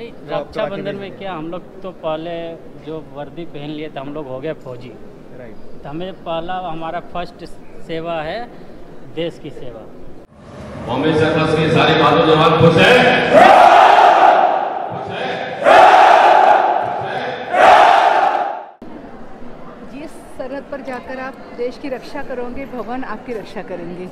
नहीं, तो आपको आके रक्षाबंधन भेज में दिया। क्या हम लोग तो पहले जो वर्दी पहन लिए तो हम लोग हो गए फौजी। राइट। तो हमें पहला हमारा फर्स्ट सेवा है देश की सेवा। बॉम्बे सर्कस के सारे बहादुर जवान खुश है। जिस सरहद पर जाकर आप देश की रक्षा करोगे, भगवान आपकी रक्षा करेंगे।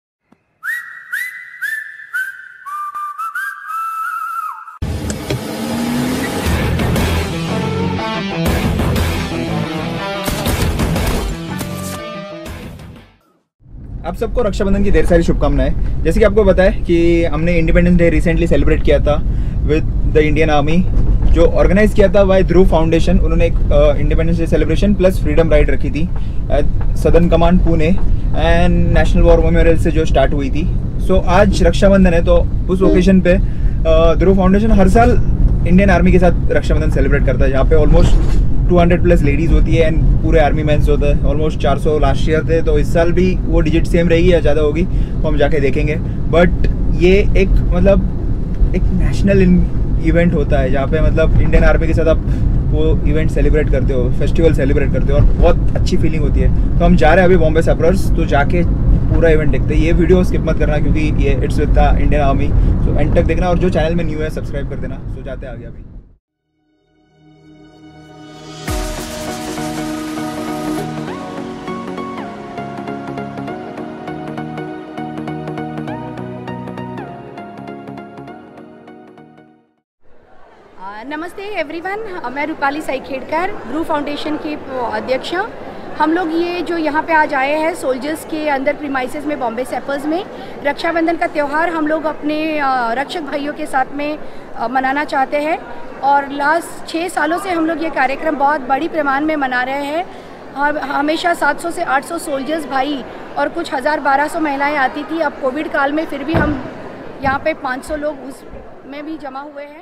आप सबको रक्षाबंधन की ढेर सारी शुभकामनाएं। जैसे कि आपको पता है कि हमने इंडिपेंडेंस डे रिसेंटली सेलिब्रेट किया था विद द इंडियन आर्मी, जो ऑर्गेनाइज किया था बाय ध्रुव फाउंडेशन। उन्होंने एक independence day celebration plus freedom ride रखी थी southern command Pune and national war memorial से जो स्टार्ट हुई थी। सो आज रक्षाबंधन है, तो उस ओकेजन पे ध्रुव फाउंडेशन हर साल इंडियन आर्मी के साथ रक्षाबंधन सेलिब्रेट करता है, जहाँ पे ऑलमोस्ट 200 प्लस लेडीज़ होती है एंड पूरे आर्मी मैंस होता है। ऑलमोस्ट 400 लास्ट ईयर थे, तो इस साल भी वो डिजिट सेम रहेगी या ज़्यादा होगी वो हम जाके देखेंगे। बट ये एक मतलब एक नेशनल इवेंट होता है, जहाँ पे मतलब इंडियन आर्मी के साथ आप वो इवेंट सेलिब्रेट करते हो, फेस्टिवल सेलिब्रेट करते हो और बहुत अच्छी फीलिंग होती है। तो हम जा रहे हैं अभी बॉम्बे सेपरर्स, तो जाके पूरा इवेंट देखते हैं। ये वीडियो स्किप मत करना क्योंकि ये it's with the Indian army, so end तक देखना। और जो चैनल में न्यू है सब्सक्राइब कर देना। सो जाते हैं आगे अभी। नमस्ते एवरीवन, मैं रूपाली साईखेड़कर, ध्रुव फाउंडेशन की अध्यक्ष। हम लोग ये जो यहाँ पे आज आए हैं सोल्जर्स के अंदर प्रीमाइसेस में बॉम्बे सेपर्स में, रक्षाबंधन का त्यौहार हम लोग अपने रक्षक भाइयों के साथ में मनाना चाहते हैं। और लास्ट 6 सालों से हम लोग ये कार्यक्रम बहुत बड़ी पैमाने में मना रहे हैं। हमेशा 700 से 800 सोल्जर्स भाई और कुछ 1000-1200 महिलाएं आती थी। अब कोविड काल में फिर भी हम यहाँ पे 500 लोग उसमें भी जमा हुए हैं।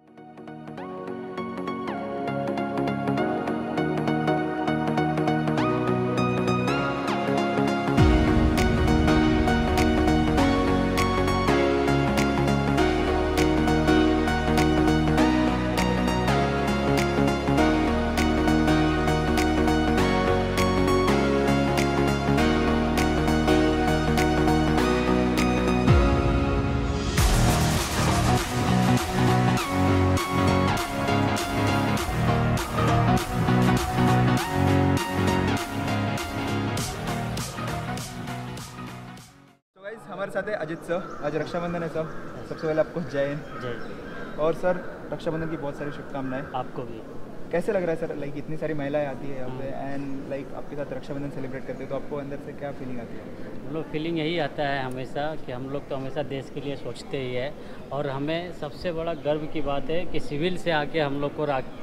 हमारे साथ है अजित सर। आज रक्षाबंधन है सर, सबसे पहले आपको जय हिंद। जय। और सर रक्षाबंधन की बहुत सारी शुभकामनाएं। आपको भी। कैसे लग रहा है सर, लाइक इतनी सारी महिलाएं आती है यहाँ पे एंड लाइक आपके साथ रक्षाबंधन सेलिब्रेट करते हैं, तो आपको अंदर से क्या फीलिंग आती है? हम लोग फीलिंग यही आता है हमेशा कि हम लोग तो हमेशा देश के लिए सोचते ही है। और हमें सबसे बड़ा गर्व की बात है कि सिविल से आके हम लोग को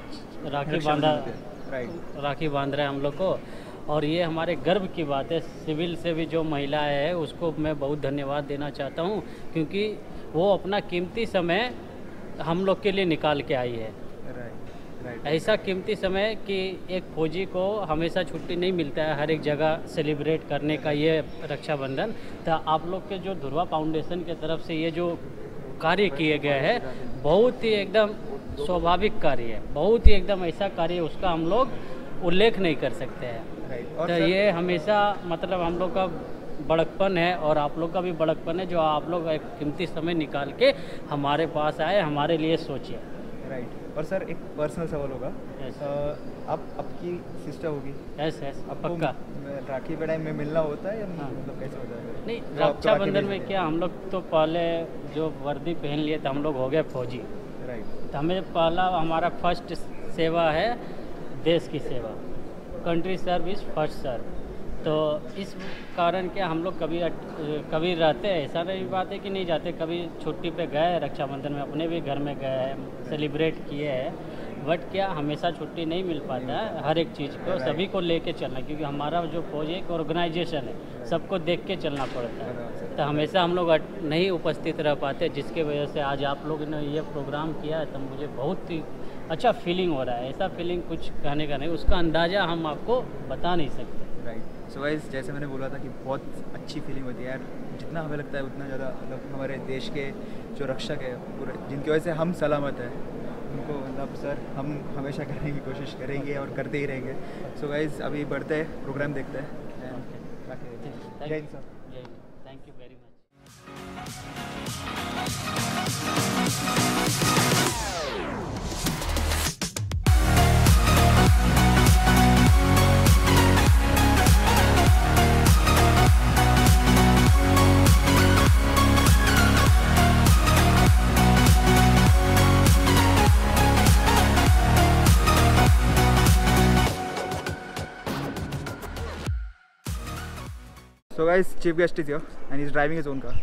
राखी बांध रहे हैं हम लोग को। और ये हमारे गर्व की बात है। सिविल से भी जो महिलाएं हैं उसको मैं बहुत धन्यवाद देना चाहता हूँ, क्योंकि वो अपना कीमती समय हम लोग के लिए निकाल के आई है। ऐसा कीमती समय कि एक फौजी को हमेशा छुट्टी नहीं मिलता है हर एक जगह सेलिब्रेट करने का ये रक्षाबंधन। तो आप लोग के जो ध्रुवा फाउंडेशन के तरफ से ये जो कार्य किए गए हैं बहुत ही एकदम स्वाभाविक कार्य है, बहुत ही एकदम ऐसा कार्य है उसका हम लोग उल्लेख नहीं कर सकते हैं। तो ये हमेशा मतलब हम लोग का बड़कपन है और आप लोग का भी बड़कपन है, जो आप लोग एक कीमती समय निकाल के हमारे पास आए, हमारे लिए सोचिए। राइट। और सर एक पर्सनल सवाल होगा। आप आपकी सिस्टर होगी? यस पक्का। राखी के टाइम में मिलना होता है या मतलब कैसे होता है? नहीं, रक्षाबंधन में क्या हम लोग तो पहले जो वर्दी पहन लिए तो हम लोग हो गए फौजी। राइट। तो हमें पहला हमारा फर्स्ट सेवा है देश की सेवा, कंट्री सर्विस फर्स्ट सर्व। तो इस कारण क्या हम लोग कभी रहते हैं, ऐसा नहीं बात है कि नहीं जाते, कभी छुट्टी पे गए रक्षाबंधन में, अपने भी घर में गए हैं, सेलिब्रेट किए हैं। बट क्या हमेशा छुट्टी नहीं मिल पाता है हर एक चीज़ को, सभी को लेके चलना, क्योंकि हमारा जो फौज एक ऑर्गेनाइजेशन है, सबको देख के चलना पड़ता है। तो हमेशा हम लोग नहीं उपस्थित रह पाते, जिसके वजह से आज आप लोगों ने ये प्रोग्राम किया है तो मुझे बहुत ही अच्छा फीलिंग हो रहा है। ऐसा फीलिंग कुछ कहने का नहीं, उसका अंदाज़ा हम आपको बता नहीं सकते। राइट। सो गाइस, जैसे मैंने बोला था कि बहुत अच्छी फीलिंग होती है यार, जितना हमें लगता है उतना ज़्यादा मतलब हमारे देश के जो रक्षक है पूरे, जिनकी वजह से हम सलामत हैं, साहब सर, हम हमेशा करने की कोशिश करेंगे और करते ही रहेंगे। सो गाइस अभी बढ़ते हैं, प्रोग्राम देखते हैं। जय हिंद sir. Thank you very much. So guys, chief guest is here and he's driving his own car.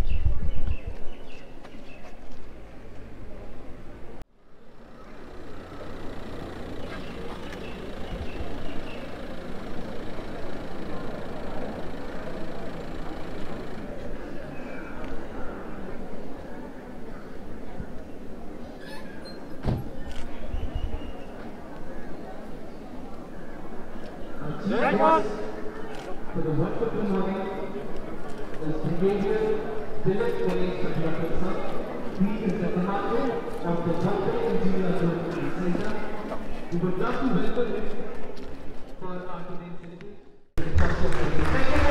For the work of the morning, the Brigadier Dilip Police Sir, he is the commander of the Bombay Engineer Training Center. We would love to welcome him for our today's celebration.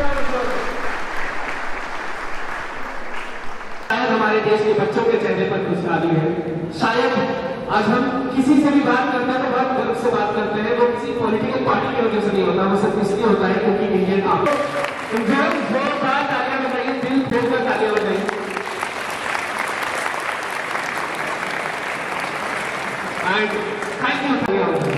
शायद हमारे देश के बच्चों के चेहरे पर खुशहाली है। शायद आज हम किसी से भी बात करते हैं तो बहुत गर्व से बात करते हैं। वो किसी पॉलिटिकल पार्टी की वजह से नहीं होता, वो सिर्फ इसलिए होता है क्योंकि इंडियन आप जोरदार तालियां बजाइए, दिल खोलकर तालियां बजाइए। And thank you.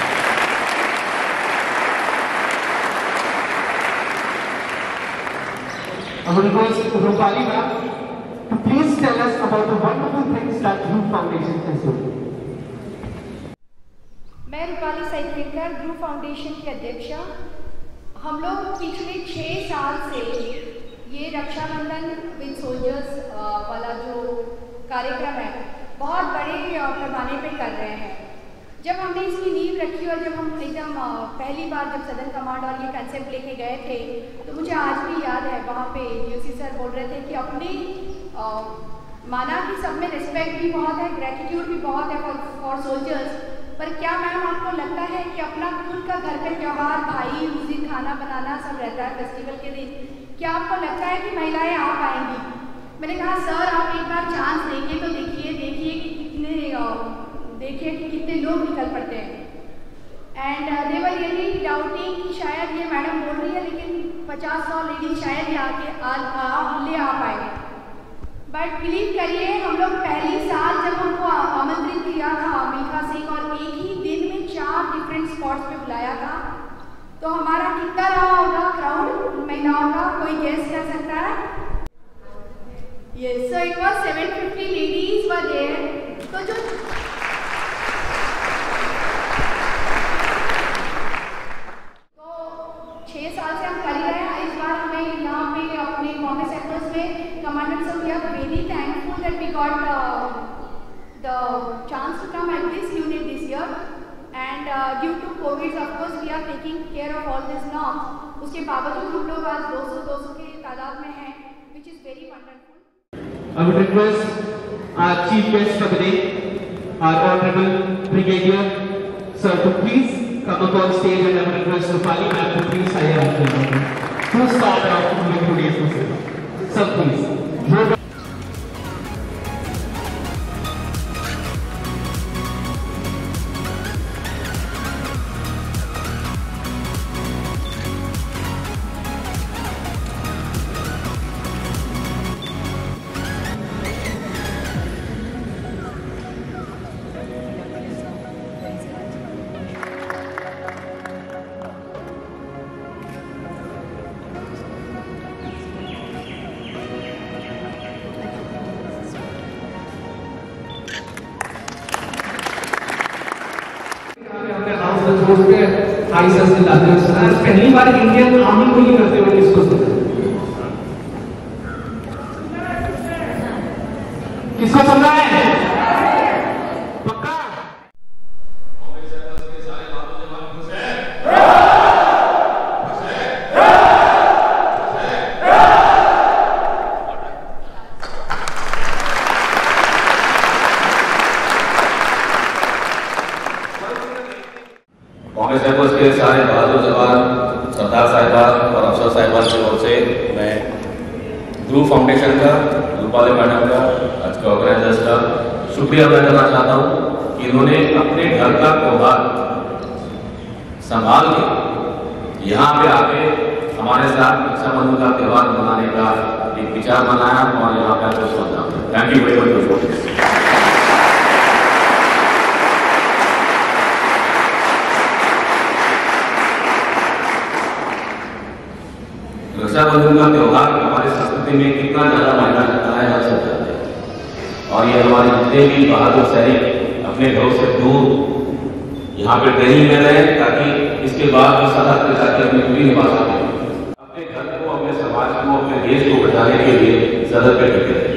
I would request Rupali ma'am to please tell us about the wonderful things that Dhruv Foundation is doing. मैं रूपाली साइखेड़कर, ध्रुव फाउंडेशन की अध्यक्षा। हम लोग पिछले 6 साल से ये रक्षाबंधन विद सोल्जर्स वाला जो कार्यक्रम है बहुत बड़े पैमाने पे कर रहे हैं। जब हमने इसकी नींव रखी और जब हम एकदम पहली बार जब सदन कमांड और ये कंसेप्ट लेके गए थे तो मुझे आज भी याद है, वहाँ पे जीओसी सर बोल रहे थे कि अपने माना कि सब में रिस्पेक्ट भी बहुत है, ग्रेटिट्यूड भी बहुत है फॉर सोल्जर्स, पर क्या मैम आपको लगता है कि अपना खुद का घर पे त्यौहार, भाई उस दिन खाना बनाना सब रहता है फेस्टिवल के दिन, क्या आपको लगता है कि महिलाएं आ पाएंगी? मैंने कहा सर आप एक बार चांस देंगे तो देखिए कि कितने लोग निकल पड़ते हैं। And they were really doubting कि शायद ये मैडम बोल रही है लेकिन 50-100 लेडीज शायद ही ले आ पाए। बट बिलीव करिए हम लोग पहली साल जब हमको आमंत्रित किया था मिल्खा सिंह और एक ही दिन में 4 डिफरेंट स्पॉट्स पे बुलाया था, तो हमारा कितना रहा होगा क्राउड महिलाओं का, कोई गेस कर सकता है? Yes, so it was 750 ladies were there. तो जो साल से हम कर ही रहे हैं। इस बार हमें यहाँ पे अपने बॉम्बे सेक्टर्स में commander sir we are very thankful that we got the chance to come at this unit this year and due to covid of course we are taking care of all this norms. उसके बावजूद हम लोग आज 200 के तादाद में हैं, which is very wonderful. I would request our chief guest for the day, our honorable brigadier sir, to please come up on stage, and I would request Rupali ma'am to please say hello to start off with today's program. Sir, please. पहली बार Indian army को ही करते हुए इसको किसको सुन रहा है? पक्का? बॉम्बे सेपर्स के सारे बहादुर जवान, सरदार साहिबान और अफसर साहिबान की ओर से मैं ध्रुव फाउंडेशन का, रूपाली मैडम का, आज के ऑर्गेनाइजर्स का शुक्रिया अदा करना चाहता हूँ कि इन्होंने अपने घर का त्योहार संभाल के यहाँ पे आके हमारे साथ रक्षाबंधन का त्योहार मनाने का एक विचार बनाया और यहाँ पे आपको समझा। Thank you very much. Rakshabandhan का त्योहार हमारी संस्कृति में कितना ज्यादा मायना रखता है हम सब जानते हैं और ये हमारे जितने भी बहादुर सैनिक अपने घरों से दूर यहाँ पे ट्रेनिंग ले रहे हैं ताकि इसके बाद वो सरहद पे जाकर अपनी ड्यूटी निभा सकें, अपने घर को, अपने समाज को, अपने देश को बचाने के लिए सरहद पे डटे हैं।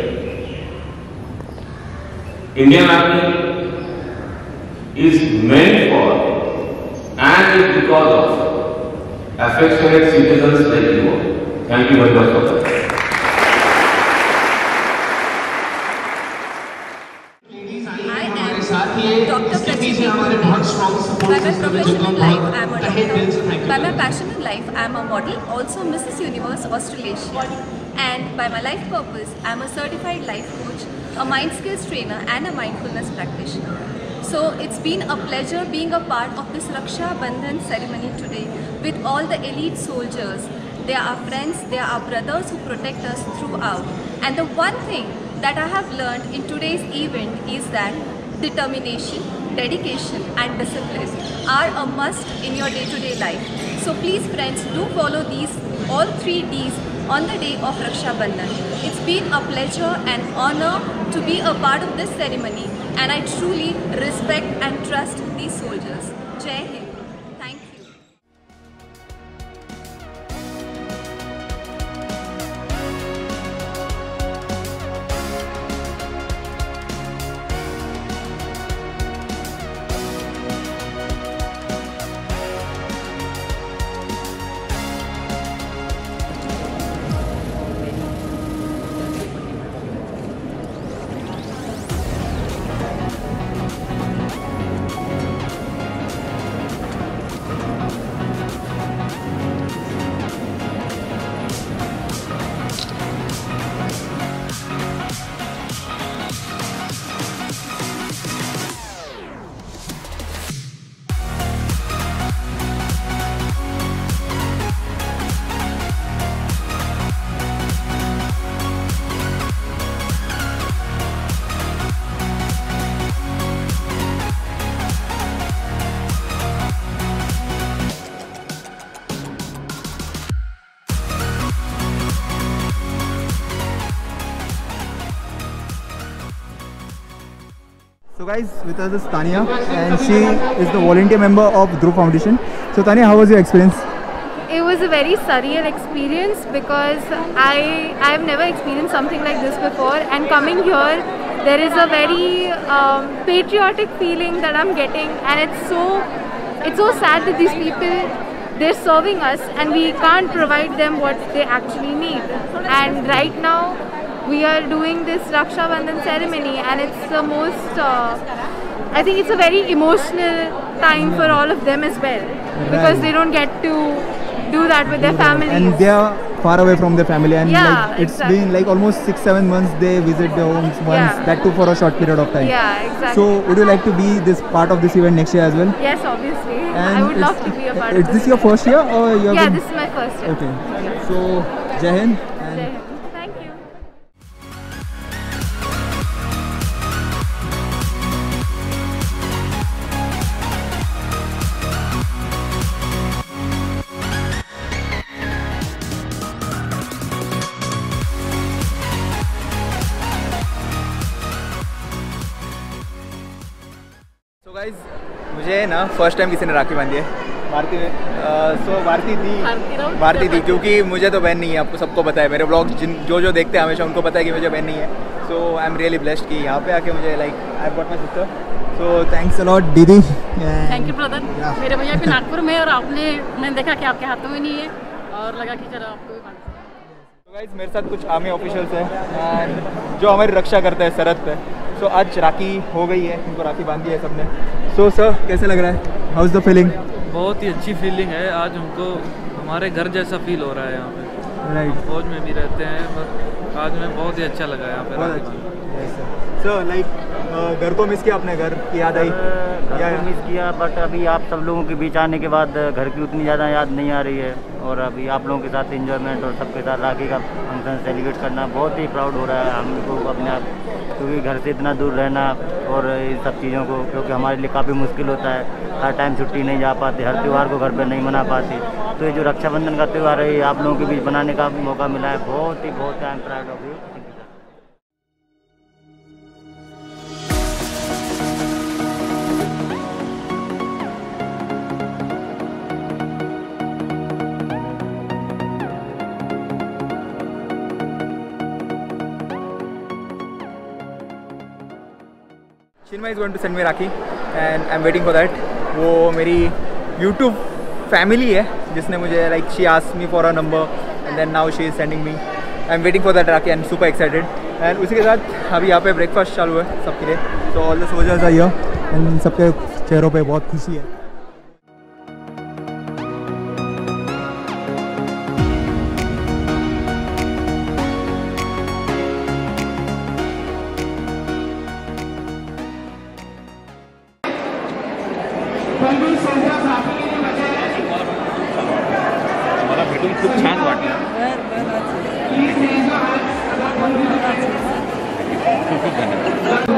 Indian army is meant for and is because of affectionate citizens like you all. Thank you very much for that. Dr. Prachita. By my profession in life, I am a doctor. By my passion in life, I am a model, also Mrs. Universe Australasia. And by my life purpose, I am a certified life coach, a mind skills trainer and a mindfulness practitioner. So it's been a pleasure being a part of this Raksha Bandhan ceremony today with all the elite soldiers. They are our friends, they are our brothers who protect us throughout. And the one thing that I have learned in today's event is that determination, dedication and discipline are a must in your day-to-day life. So please friends, do follow these all 3 Ds on the day of Raksha Bandhan. It's been a pleasure and honor to be a part of this ceremony and I truly respect and trust these soldiers. Jai Hind. Thank you. So guys, with us is Tanya and she is the volunteer member of Dhruv Foundation. So Tanya, how was your experience? It was a very surreal experience because I have never experienced something like this before, and coming here there is a very patriotic feeling that I'm getting, and it's so sad that these people, they're serving us and we can't provide them what they actually need. And right now we are doing this Raksha Bandhan ceremony and it's the most, I think it's a very emotional time for all of them as well, because they don't get to do that with their families. And they are far away from their family, and Yeah, like, it's exactly. been like almost 6-7 months they visit their homes once, Yeah. that too for a short period of time. Yeah, exactly. So would you like to be this part of this event next year as well? Yes, obviously. And I would love to be a part is of this. this your first year or you have Yeah, been- this is my first year. Okay. So Jai Hind. And Jai Hind. Thank you. So guys, मुझे ना first time किसी ने राखी बांधी है, भारती ने। सो भारती थी, क्योंकि मुझे तो बहन नहीं है, आपको सबको पता है, मेरे ब्लॉग जो देखते हैं हमेशा उनको पता है कि मुझे बहन नहीं है। So I am really blessed कि यहाँ पे आके मुझे like I got my sister. So thanks a lot दीदी। Thank you brother. मेरे भैया भी नागपुर में, और मैंने देखा कि आपके हाथों में नहीं है और लगा कि चलो आपको भी बांध दें। तो गाइस मेरे साथ कुछ आर्मी ऑफिशियल्स हैं एंड जो हमारी रक्षा करते हैं सरहद पे। सो आज राखी हो गई है, इनको राखी बांधी है सबने। सो सर कैसे लग रहा है? How is the feeling? बहुत ही अच्छी फीलिंग है। आज हमको हमारे घर जैसा फील हो रहा है यहाँ पे। राइट। फौज में भी रहते हैं, पर आज में बहुत ही अच्छा लगा यहाँ पे। सो लाइक घर को मिस किया आपने? घर की याद आई? घर मिस किया, बट अभी आप सब लोगों के बीच आने के बाद घर की उतनी ज़्यादा याद नहीं आ रही है। और अभी आप लोगों के साथ एंजॉयमेंट और सबके साथ राखी का फंक्शन सेलिब्रेट करना बहुत ही प्राउड हो रहा है हमको अपने आप, क्योंकि घर से इतना दूर रहना और इन सब चीज़ों को, क्योंकि हमारे लिए काफ़ी मुश्किल होता है। हर टाइम छुट्टी नहीं जा पाते, हर त्यौहार को घर पर नहीं मना पाते। तो ये जो रक्षाबंधन का त्यौहार है, ये आप लोगों के बीच बनाने का मौका मिला है। बहुत ही I am proud of you. Chinmay is going to send me Rakhi and I'm waiting for that. वो मेरी YouTube फैमिली है जिसने मुझे like she asked me for a number and then now she is sending me. I'm waiting for that Rakhi and super excited. And उसी के साथ अभी यहाँ पे ब्रेकफास्ट चालू है सबके लिए. So all the soldiers are here and सबके चेहरों पे बहुत खुशी है. मला भेटून खूप छान वाटलं. खूप धन्यवाद.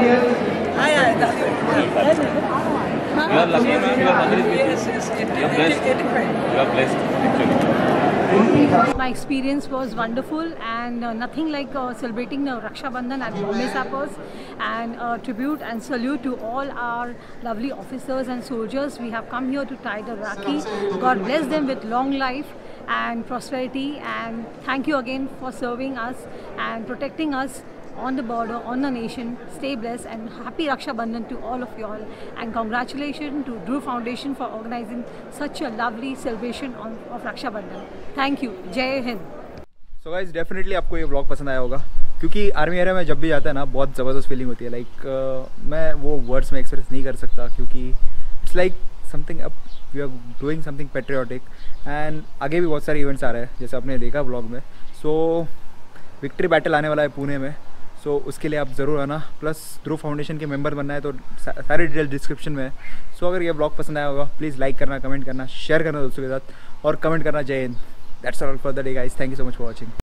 You are lucky, man. You are Madrid. You are blessed. You are blessed. Actually. My experience was wonderful, and nothing like celebrating Raksha Bandhan at Bombay Sappers, and tribute and salute to all our lovely officers and soldiers. We have come here to tie the Rakhi. God bless them with long life and prosperity, and thank you again for serving us and protecting us on the border, on the nation. Stay blessed and happy Raksha Bandhan to all of you all, and congratulations to Dhruv Foundation for organizing such a lovely celebration of Raksha Bandhan. Thank you. Jai Hind. So guys, definitely आपको ये blog पसंद आया होगा, क्योंकि army area में जब भी जाता है ना बहुत ज़बरदस्त फीलिंग होती है. लाइक मैं वो वर्ड्स में एक्सप्रेस नहीं कर सकता, क्योंकि it's like something up we are doing something patriotic. And आगे भी बहुत सारे इवेंट्स आ रहे हैं जैसे आपने देखा ब्लॉग में. सो विक्ट्री बैटल आने वाला है पुणे में. सो उसके लिए आप ज़रूर आना. प्लस ध्रुव फाउंडेशन के मेंबर बनना है तो सारे डिटेल डिस्क्रिप्शन में है. सो अगर ये ब्लॉग पसंद आया होगा प्लीज़ लाइक करना, कमेंट करना, शेयर करना दोस्तों के साथ और कमेंट करना. जय हिंद. That's all for the day guys. Thank you so much for watching.